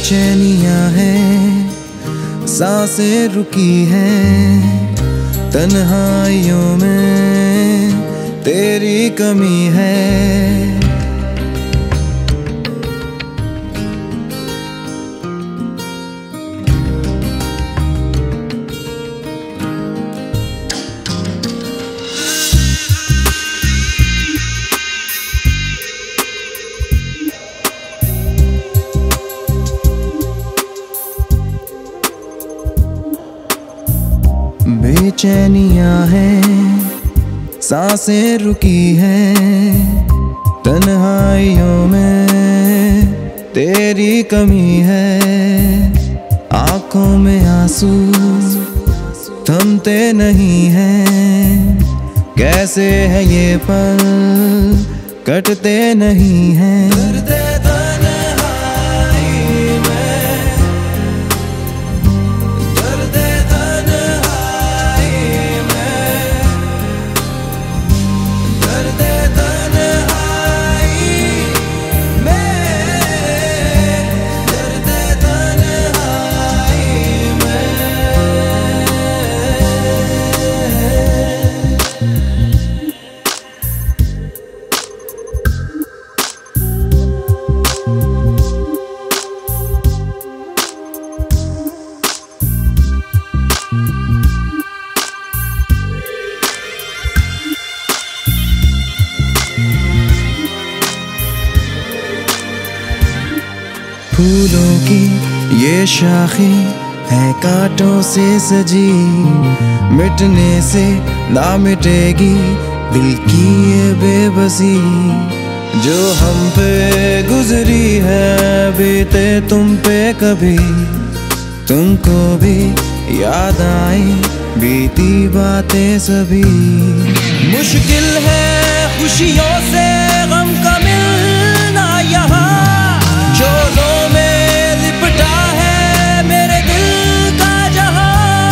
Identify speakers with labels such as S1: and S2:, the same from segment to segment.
S1: बेचैनियां हैं, सांसें रुकी हैं, तन्हाइयों में तेरी कमी है। बेचैनियां हैं, सांसें रुकी हैं, तन्हाइयों में तेरी कमी है। आंखों में आंसू थमते नहीं हैं, कैसे है ये पल कटते नहीं हैं। फूलों की ये शाखें है कांटों से सजी, मिटने से ना मिटेगी दिल की ये बेबसी। जो हम पे गुजरी है बीते तुम पे कभी, तुमको भी याद आई बीती बातें सभी। मुश्किल है खुशियों से गम का मिलना यहाँ, शोलों में लिपटा है मेरे दिल का जहां।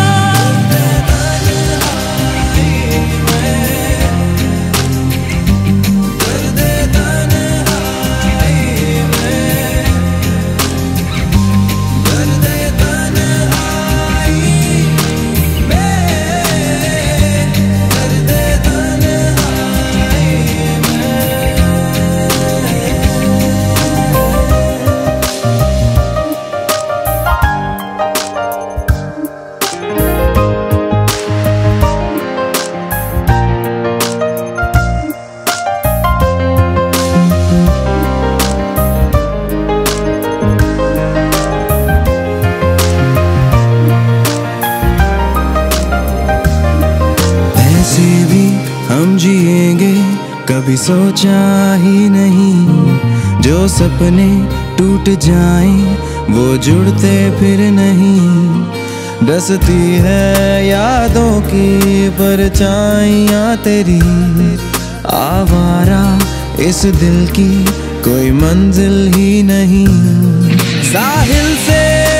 S1: हम जिएंगे कभी सोचा ही नहीं, जो सपने टूट जाएं वो जुड़ते फिर नहीं। डसती है यादों की परछाइयां तेरी, आवारा इस दिल की कोई मंजिल ही नहीं। साहिल से